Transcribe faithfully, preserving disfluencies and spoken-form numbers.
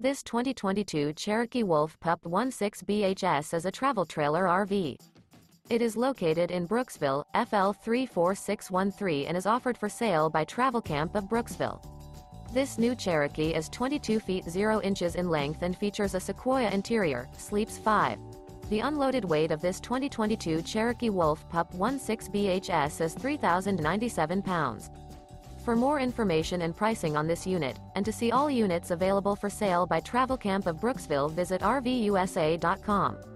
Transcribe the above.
This twenty twenty-two Cherokee WOLF PUP sixteen B H S is a travel trailer R V. It is located in Brooksville, F L three four six one three and is offered for sale by Travelcamp of Brooksville. This new Cherokee is twenty-two feet zero inches in length and features a Sequoia interior, sleeps five. The unloaded weight of this twenty twenty-two Cherokee WOLF PUP sixteen B H S is three thousand ninety-seven pounds. For more information and pricing on this unit, and to see all units available for sale by Travelcamp of Brooksville, visit R V U S A dot com.